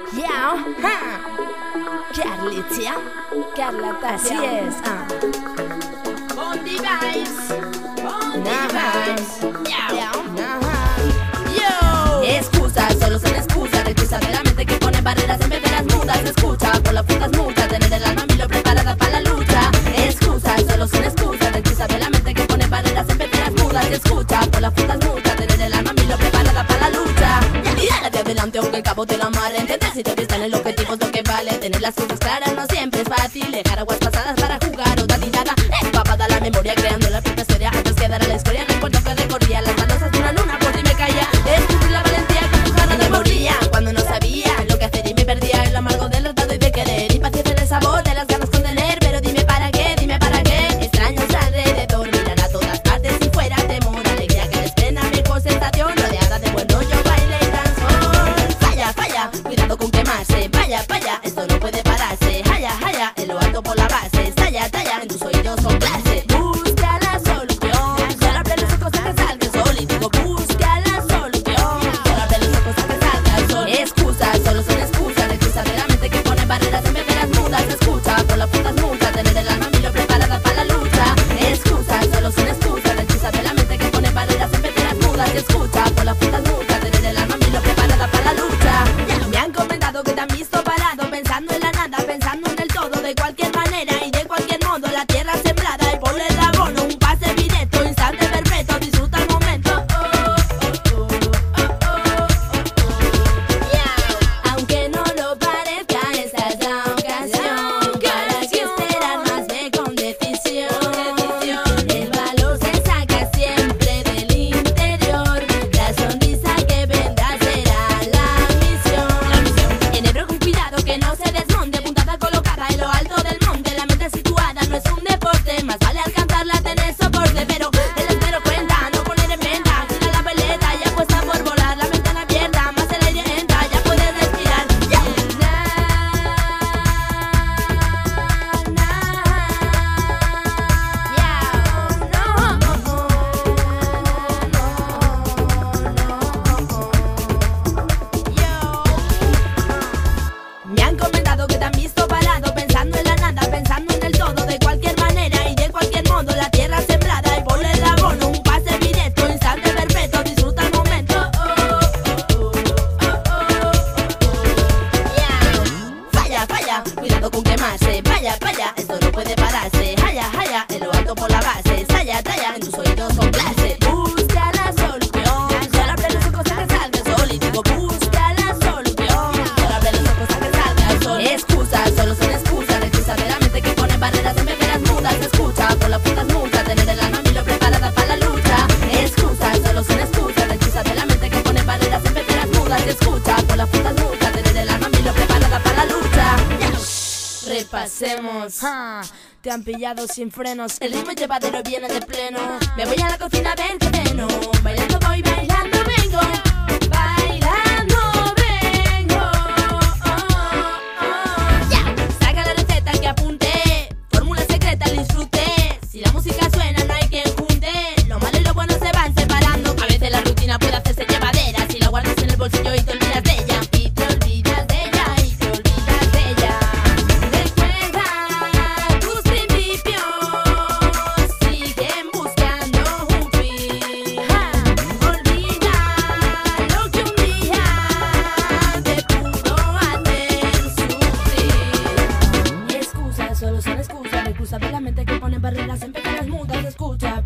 Yeah, Carlitia, Carlata, así es. Bondi vibes, Yo. Excusas, solo son excusas. Excusas de la mente que pone barreras en vez de las mudas. Escucha, por las putas muchas, tener el alma milo preparada para la lucha. Excusas, solo son excusas. Excusas de la mente que pone barreras en vez de las mudas. Escucha, por las putas muchas, tener el alma milo preparada para la lucha. Y dale de adelante aunque el cabo te la amarre. Entender si te pistan el objetivo es lo que vale. Tener las cosas claras no siempre es fácil. Dejar aguas pasadas para jugar otra tirada. Empapada la memoria creando la propia historia. Antes que dar a la historia recuerdo que recorría las baldosas de una luna por si me caía. Descubrí la valentía con tu jarra de moría. Cuando no sabía lo que hacer y me perdía en lo amargo del tratado y de querer. Impaciencia del sabor de las ganas con tener. Pero dime para qué, dime para qué. Extraños alrededor, miran a todas partes y fuera temor. Alegría que desprenda mejor sensación. Rodeada de buen rollo, baile y danzón. Falla, falla, cuidado con quemarse. Vaya, vaya, esto no puede pararse. Haya, haya, en lo alto por la base. Talla, talla, en tus oídos son clase. Busca la solución. Solo abre los ojos a que salga el sol. Y digo, busca la solución. Solo abre los ojos a que salga el sol. Excusas, solo son excusas. Excusas de la mente que pone barreras en vez de las mudas. Escucha, por las putas muchas, tener el alma milo preparada para la lucha. Excusas, solo son excusas. Excusas de la mente que pone barreras en vez de las mudas. Escucha, por las putas muchas, tener el alma milo preparada para la lucha. Me han comentado que te han visto parado, pensando en la nada, pensando en el todo, de cualquier manera y de cualquier modo. La tierra sembrada y ponle el abono, un pase directo, instante perfecto, disfruta el momento. Aunque no lo parezca, esta es la ocasión. ¿Para qué esperar más de con decisión? El valor se saca siempre del interior. La sonrisa que vendrá será la misión. Enebro con cuidado que no se desmonte. Puntada colocada en lo alto del monte. La mente situada no es un deporte. Más vale alcanzarla, tener soporte. Pero el espero cuenta, no poner en venta. Gira la veleta y apuesta por volar. La ventana abierta, más el aire entra. Ya puedes respirar. Me han comentado que te han visto parado, pensando en la nada, pensando en el todo, de cualquier manera y de cualquier modo. La tierra sembrada y ponle el abono, un pase directo, instante perfecto, disfruta el momento. Falla, falla, cuidado con quemarse. Vaya, vaya, esto no puede pararse. Haya, haya, en lo alto por la base. Talla, talla, en tus oídos son clase. Busca la solución. Solo abre los ojos a que salga el sol. Y digo, busca la solución. Solo abre los ojos a que salga el sol. Excusas, solo son excusas. Excusas de la mente que pone barreras en vez de las mudas. Escucha, por las putas muchas, tener el alma milo preparada para la lucha. Excusas, solo son excusas. Excusas de la mente que pone barreras en vez de las mudas. Escucha, por las putas muchas, tener el alma milo preparada para la lucha. Repasemos. Te han pillado sin frenos. El ritmo llevadero viene de pleno. Me voy a la cocina a ver qué ceno. Bailando voy, bailando vengo. Bailando vengo. Saca la receta que apunte. Fórmula secreta, el disfrute. Si la música suena no hay quien junte. Lo malo y lo bueno se van separando. A veces la rutina puede hacerse llevadera. Si la guardas en el bolsillo y te olvidas de ella. Y te olvidas de ella. Y te olvidas de ella. Recuerda tus principios. Siguen buscando un fin. Olvida lo que un día te pudo hacer sufrir. Excusas, solo son excusas. Excusas de la mente que ponen barreras en pequeñas mudas. Escucha,